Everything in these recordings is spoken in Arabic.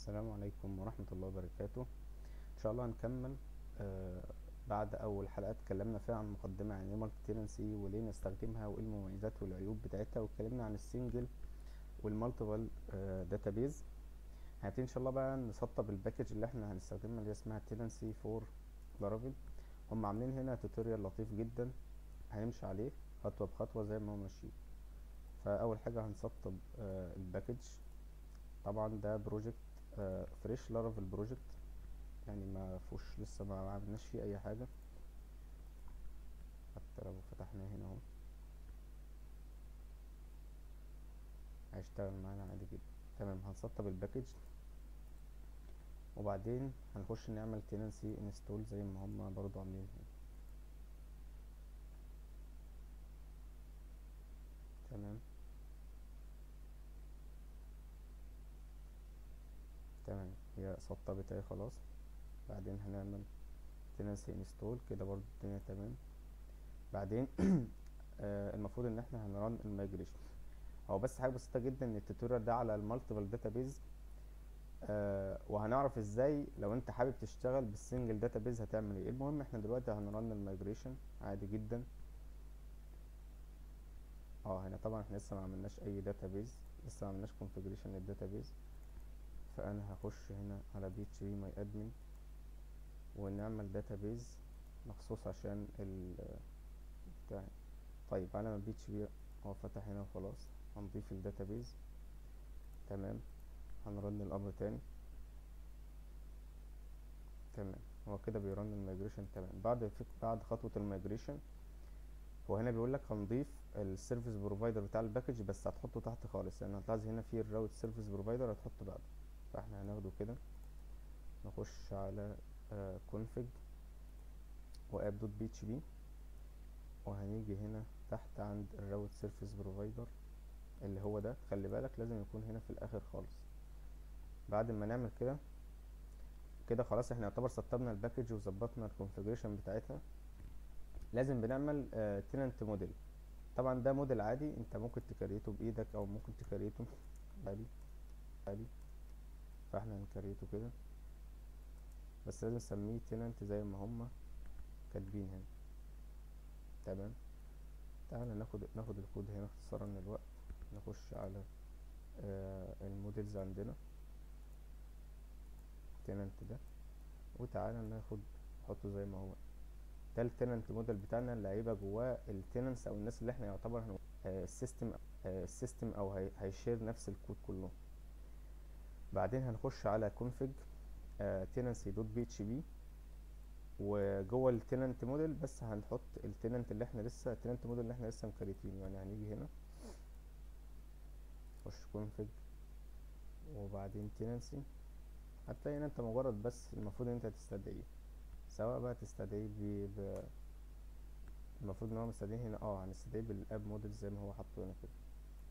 السلام عليكم ورحمة الله وبركاته. إن شاء الله هنكمل. آه بعد أول حلقة اتكلمنا فيها عن مقدمة عن ايه مالتي تيننسي وليه نستخدمها وايه المميزات والعيوب بتاعتها، واتكلمنا عن السنجل والمالتيبل داتابيز. هنبتدي إن شاء الله بقى نسطب الباكج اللي احنا هنستخدمها اللي اسمها تيننسي فور لارافيل. هم عاملين هنا توتوريال لطيف جدا هنمشي عليه خطوة بخطوة زي ما هو ماشيين. فأول حاجة هنسطب الباكج. طبعا ده بروجكت فريش لارافيل بروجكت، يعني ما فيهوش لسه ما عملناش فيه اي حاجه. حتى لو فتحناه هنا اهو هيشتغل معانا عادي جدا. تمام، هنسطب الباكج وبعدين هنخش نعمل تننسي انستول زي ما هم برضو عاملين هنا. تمام تمام، هي سطبت اهي خلاص. بعدين هنعمل تننسي انستول كده برضو الدنيا تمام. بعدين المفروض ان احنا هنرن المايجريشن. هو بس حاجه بسيطه جدا ان التوتوريال ده على المالتيبل داتابيز، وهنعرف ازاي لو انت حابب تشتغل بالسنجل داتابيز هتعمل ايه. المهم احنا دلوقتي هنرن المايجريشن عادي جدا. هنا طبعا احنا لسه ما عملناش اي داتابيز، لسه ما عملناش كونفيجريشن للداتابيز. فانا هخش هنا على بي اتش بي ماي ادمن ونعمل داتابيز مخصوص عشان ال بتاع. طيب على ما بي اتش بي هو فتح هنا وخلاص، هنضيف الداتابيز. تمام، هنرن الامر تاني. تمام، هو كده بيرن المايجريشن. تمام، بعد خطوة المايجريشن هو هنا بيقول لك هنضيف السيرفيس بروفايدر بتاع الباكج، بس هتحطه تحت خالص لان هتلاحظ هنا في الراوت سيرفيس بروفايدر هتحطه بعده. فاحنا هناخده كده، نخش على config واب دوت بي اتش بي، وهنيجي هنا تحت عند الراوت سيرفيس بروفايدر اللي هو ده. خلي بالك لازم يكون هنا في الاخر خالص. بعد ما نعمل كده كده خلاص احنا يعتبر سطبنا الباكج وظبطنا الكونفيجريشن بتاعتها. لازم بنعمل تننت موديل. طبعا ده موديل عادي انت ممكن تكريته بايدك او ممكن تكريته عادي عادي. فاحنا هنكريته كده، بس لازم نسميه تننت زي ما هما كاتبين هنا. تمام، تعالى ناخد الكود هنا اختصارا للوقت. نخش على الموديلز عندنا تننت ده، وتعالى نحطه زي ما هو. ده التننت موديل بتاعنا اللي هيبقى جواه التننس او الناس اللي احنا يعتبر السيستم او هيشير نفس الكود كله. بعدين هنخش على config tenancy.php، وجوه التننت موديل بس هنحط التننت موديل اللي احنا لسه مكريتينه. يعني هنيجي هنا نخش config وبعدين tenancy. هتلاقي ان انت مجرد بس المفروض ان انت تستدعيه، سواء بقى تستدعيه المفروض ان هو مستدعيه هنا. هنستدعيه بالاب موديل زي ما هو حاطه هنا كده.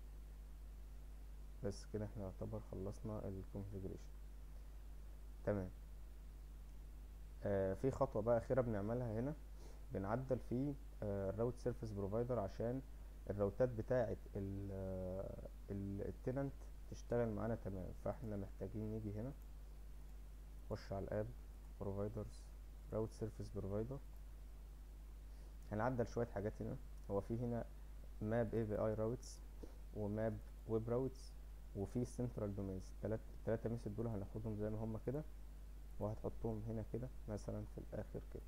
بس كده احنا يعتبر خلصنا الكونفيجريشن. تمام، في خطوة بقى أخيرة بنعملها هنا، بنعدل في الراوت سيرفيس بروفايدر عشان الراوتات بتاعة التننت تشتغل معانا تمام. فاحنا محتاجين نيجي هنا نخش على الاب بروفايدرز راوت سيرفيس بروفايدر. هنعدل شوية حاجات هنا. هو في هنا ماب اي بي اي راوتس وماب ويب راوتس وفي سنترال دومينز. التلاتة ميثود دول هناخدهم زي ما هما كده، وهتحطهم هنا كده مثلا في الاخر كده.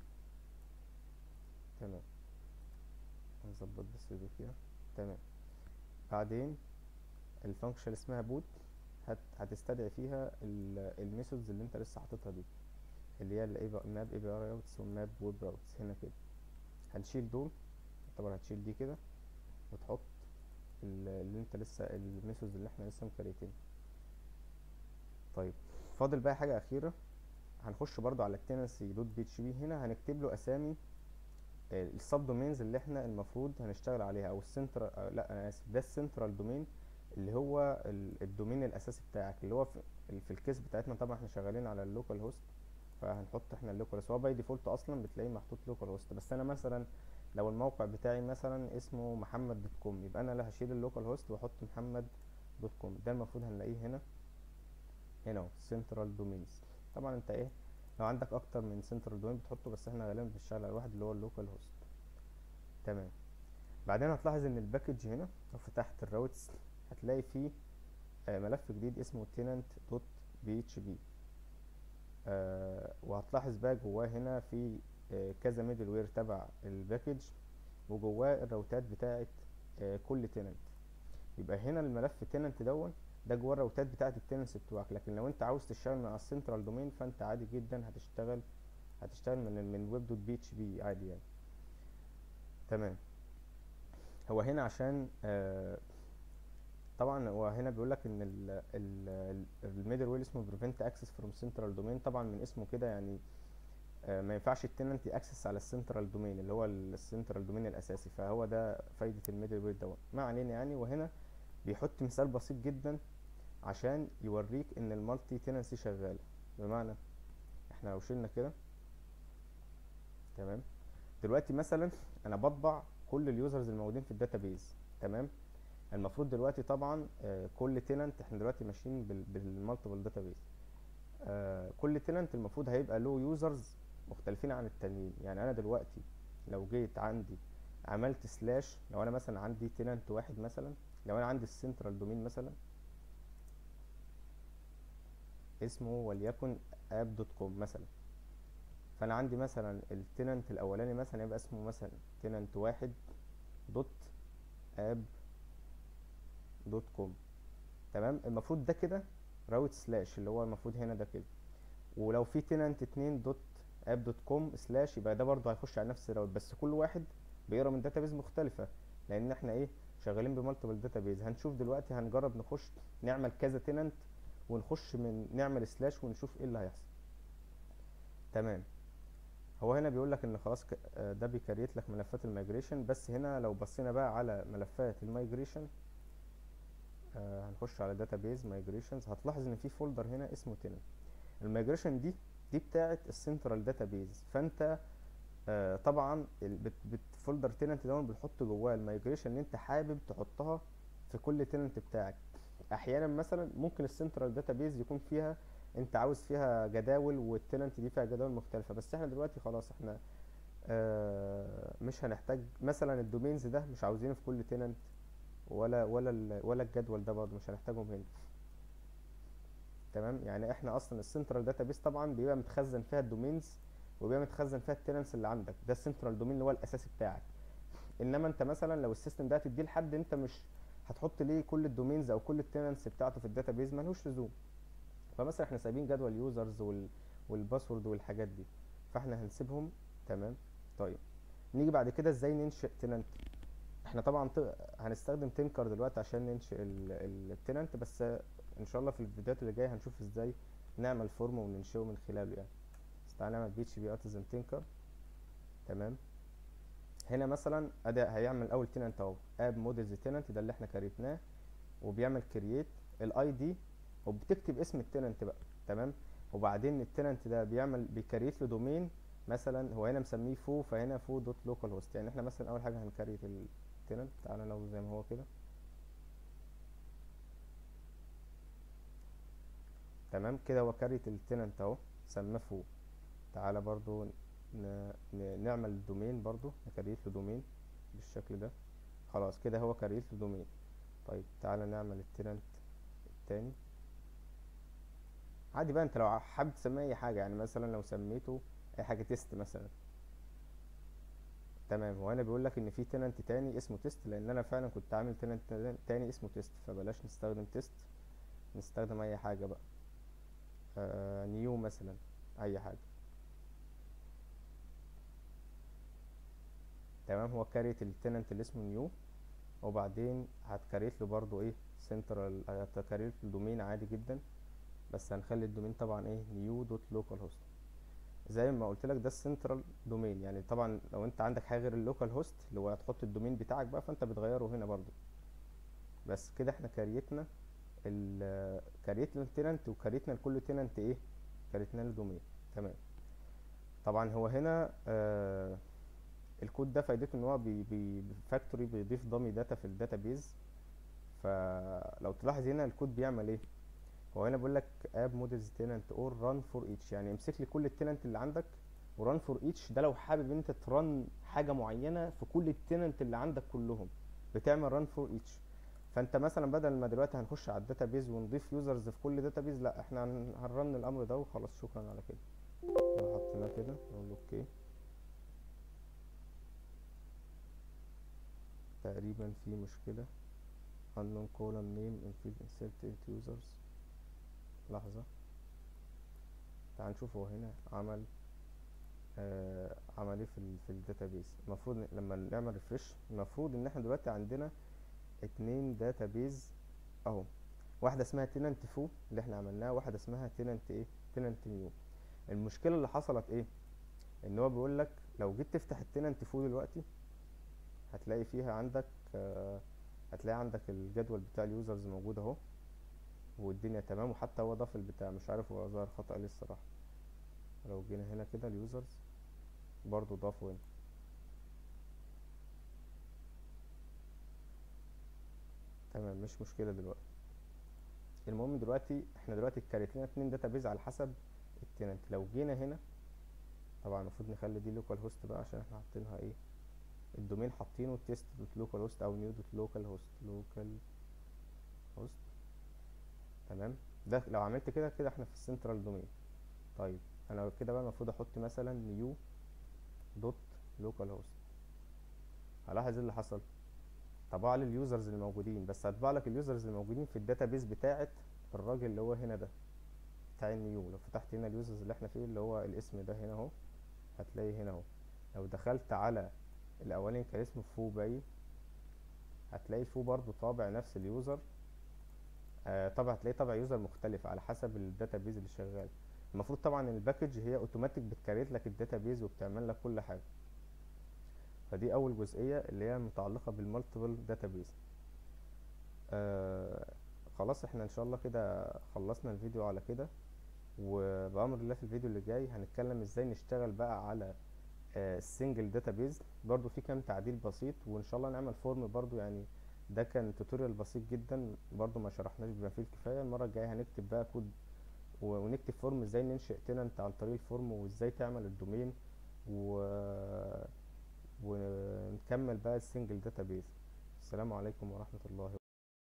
تمام، هنظبط بس دي كده. تمام، بعدين الفانكشن اسمها بوت هتستدعي فيها الميثودز اللي انت لسه حاططها دي، اللي هي الماب اي بي ار راوتس والماب ويب راوتس هنا كده. هنشيل دول، طبعا هتشيل دي كده وتحط اللي انت لسه الميثودز اللي احنا لسه مكريتين. طيب فاضل بقى حاجه اخيره. هنخش برضو على التنسي دوت بي اتش بي. هنا هنكتب له اسامي السب دومينز اللي احنا المفروض هنشتغل عليها، او السنترال لا انا اسف، ده السنترال دومين اللي هو الدومين الاساسي بتاعك، اللي هو في الكيس بتاعتنا. طبعا احنا شغالين على اللوكال هوست، فهنحط احنا اللوكال هوست. هو باي ديفولت اصلا بتلاقيه محطوط لوكال هوست، بس انا مثلا لو الموقع بتاعي مثلا اسمه محمد دوت كوم، يبقى انا اللي هشيل اللوكال هوست واحط محمد دوت كوم. ده المفروض هنلاقيه هنا هنا اهو سنترال دومينز. طبعا انت ايه، لو عندك اكتر من سنترال دومين بتحطه، بس احنا غالبا بنشتغل على واحد اللي هو اللوكال هوست. تمام. بعدين هتلاحظ ان الباكج هنا لو فتحت الراوتس هتلاقي فيه ملف جديد اسمه tenant.php. وهتلاحظ بقى جواه هنا في كذا ميدل وير تبع الباكج، وجواه الراوتات بتاعه كل تننت. يبقى هنا الملف تننت ده جواه الراوتات بتاعه التننس بتوعك. لكن لو انت عاوز تشتغل مع السنترال دومين فانت عادي جدا هتشتغل من ويب دوت بي اتش بي عادي يعني. تمام. هو هنا عشان طبعا هو هنا بيقول لك ان الميدل وير اسمه بريفنت اكسس فروم سنترال دومين. طبعا من اسمه كده يعني ما ينفعش التننت اكسس على السنترال دومين اللي هو السنترال دومين الاساسي. فهو ده فايده الميدل وير ما علينا يعني. وهنا بيحط مثال بسيط جدا عشان يوريك ان المالتي تننسي شغاله. بمعنى احنا لو شلنا كده، تمام، دلوقتي مثلا انا بطبع كل اليوزرز الموجودين في الداتابيز. تمام. المفروض دلوقتي طبعا كل تننت، احنا دلوقتي ماشيين بالمالتيبل داتابيز، كل تننت المفروض هيبقى له يوزرز مختلفين عن التانيين. يعني انا دلوقتي لو جيت عندي عملت سلاش، لو انا مثلا عندي تننت واحد مثلا، لو انا عندي السنترال دومين مثلا اسمه وليكن اب دوت كوم مثلا، فانا عندي مثلا التننت الاولاني مثلا يبقى اسمه مثلا تننت واحد دوت اب دوت كوم. تمام. المفروض ده كده راوت سلاش اللي هو المفروض هنا ده كده. ولو في تننت اتنين دوت اب دوت كوم سلاش يبقى ده برضه هيخش على نفس الراوت، بس كل واحد بيقرا من داتابيز مختلفه، لان احنا ايه، شغالين بمالتيبل داتابيز. هنشوف دلوقتي، هنجرب نخش نعمل كذا تننت ونخش من نعمل سلاش ونشوف ايه اللي هيحصل. تمام. هو هنا بيقول لك ان خلاص ده بيكريت لك ملفات المايجريشن. بس هنا لو بصينا بقى على ملفات المايجريشن، هنخش على داتابيز مايجريشنز، هتلاحظ ان في فولدر هنا اسمه تننت. المايجريشن دي بتاعه السنترال داتابيز. فانت طبعا فولدر تننت ده بنحط جواه المايجريشن اللي انت حابب تحطها في كل تننت بتاعك. احيانا مثلا ممكن السنترال داتابيز يكون فيها، انت عاوز فيها جداول والتننت دي فيها جداول مختلفه. بس احنا دلوقتي خلاص احنا مش هنحتاج مثلا الدومينز ده، مش عاوزينه في كل تننت، ولا الجدول ده برضه مش هنحتاجهم هنا. تمام. يعني احنا اصلا السنترال داتابيس طبعا بيبقى متخزن فيها الدومينز وبيبقى متخزن فيها التننس اللي عندك، ده السنترال دومين اللي هو الاساسي بتاعك. انما انت مثلا لو السيستم ده هتديه لحد، انت مش هتحط ليه كل الدومينز او كل التننس بتاعته في الداتابيز، ملوش لزوم. فمثلا احنا سايبين جدول يوزرز والباسورد والحاجات دي، فاحنا هنسيبهم. تمام. طيب، نيجي بعد كده ازاي ننشئ تننت. احنا طبعا هنستخدم تنكر دلوقتي عشان ننشئ التننت، بس ان شاء الله في الفيديوهات اللي جايه هنشوف ازاي نعمل فورم وننشئه من خلاله يعني. بس تعالى نعمل بي اتش بي ارتزن تنكر. تمام. هنا مثلا ادي هيعمل اول تننت اهو، اب موديلز تننت ده اللي احنا كريتناه، وبيعمل كرييت الاي دي وبتكتب اسم التننت بقى. تمام. وبعدين التننت ده بيكريت له دومين. مثلا هو هنا مسميه فو، فهنا فو دوت لوكال هوست. يعني احنا مثلا اول حاجه هنكريت التننت، تعالى لو زي ما هو كده. تمام كده هو كريت التننت اهو، سماه فو. تعالى برضو نعمل دومين برضو، نكريت له دومين بالشكل ده. خلاص كده هو كريت له دومين. طيب تعالى نعمل التننت التاني. عادي بقى انت لو حابب تسميه اي حاجه، يعني مثلا لو سميته اي حاجه تيست مثلا. تمام. هو هنا بيقول لك ان في تننت تاني اسمه تيست، لان انا فعلا كنت عامل تننت تاني اسمه تيست، فبلاش نستخدم تيست، نستخدم اي حاجه بقى. نيو مثلا، اي حاجه. تمام. هو كاريت التننت اللي اسمه نيو، وبعدين هتكريت له برضو ايه سنترال، هتكريت له دومين عادي جدا، بس هنخلي الدومين طبعا ايه نيو دوت لوكال هوست. زي ما قلت لك ده السنترال دومين. يعني طبعا لو انت عندك حاجه غير اللوكال هوست اللي هو هتحط الدومين بتاعك بقى، فانت بتغيره هنا برضو. بس كده احنا كريتنا التننت، وكريتنا لكل تننت ايه، كريتنا له دومين. تمام. طبعا هو هنا الكود ده فايدته ان هو فاكتوري بيضيف دامي داتا في الداتابيز. فلو تلاحظ هنا الكود بيعمل ايه، هو هنا بيقول لك اب موديلز تيننت اور ران فور ايتش، يعني امسك لي كل التيننت اللي عندك وران فور ايتش. ده لو حابب انت ترن حاجه معينه في كل التيننت اللي عندك كلهم، بتعمل ران فور ايتش. فانت مثلا بدل ما دلوقتي هنخش على الداتابيز ونضيف يوزرز في كل داتابيز، لا احنا هنرن الامر ده وخلاص، شكرا على كده. لو حطيناه كده نقول له اوكي، تقريبا في مشكله. unknown column name in field insert into users. لحظه، تعال نشوف هو هنا عمل ايه في الداتابيز. المفروض لما نعمل ريفرش، المفروض ان احنا دلوقتي عندنا اتنين داتابيز اهو، واحده اسمها تيننت فو اللي احنا عملناها، واحده اسمها تيننت ايه، تيننت نيو. المشكله اللي حصلت ايه، ان هو بيقول لك لو جيت تفتح التيننت فو دلوقتي هتلاقي فيها عندك هتلاقي عندك الجدول بتاع اليوزرز موجود اهو، والدنيا تمام، وحتى هو ضاف البتاع، مش عارف هو ظهر خطأ ليه الصراحه. لو جينا هنا كده اليوزرز برضو ضافوا هنا، تمام مش مشكله دلوقتي. المهم دلوقتي احنا دلوقتي اتكريت لنا اتنين داتابيز على حسب التننت. لو جينا هنا طبعا المفروض نخلي دي لوكال هوست بقى، عشان احنا حاطينها ايه، الدومين حاطينه تيست دوت لوكال هوست او نيو دوت لوكال هوست، لوكال هوست. تمام، ده لو عملت كده كده احنا في السنترال دومين. طيب انا كده بقى المفروض احط مثلا نيو دوت لوكال هوست. هلاحظ ايه اللي حصل، طبع لي اليوزرز الموجودين، بس هطبع لك اليوزرز الموجودين في الداتابيز بتاعه الراجل اللي هو هنا ده بتاع النيو. لو فتحت هنا اليوزرز اللي احنا فيه اللي هو الاسم ده هنا اهو، هتلاقي هنا اهو. لو دخلت على الاولاني كان اسمه فو باي، هتلاقي فو برضو طابع نفس اليوزر. طبعا هتلاقي طبع يوزر مختلف على حسب الداتابيز اللي شغال. المفروض طبعا الباكج هي اوتوماتيك بتكريت لك الداتابيز وبتعمل لك كل حاجه. فدي اول جزئيه اللي هي متعلقه بالمالتيبل داتابيز. خلاص احنا ان شاء الله كده خلصنا الفيديو على كده، وبأمر الله في الفيديو اللي جاي هنتكلم ازاي نشتغل بقى على السنجل داتابيز. برضو في كام تعديل بسيط، وان شاء الله نعمل فورم برضو يعني. ده كان توتوريال بسيط جدا برضو، ما شرحناش بما فيه الكفايه. المره الجايه هنكتب بقى كود ونكتب فورم ازاي ننشئ تننت عن طريق الفورم، وازاي تعمل الدومين و... ونكمل بقى السنجل داتابيز. السلام عليكم ورحمه الله.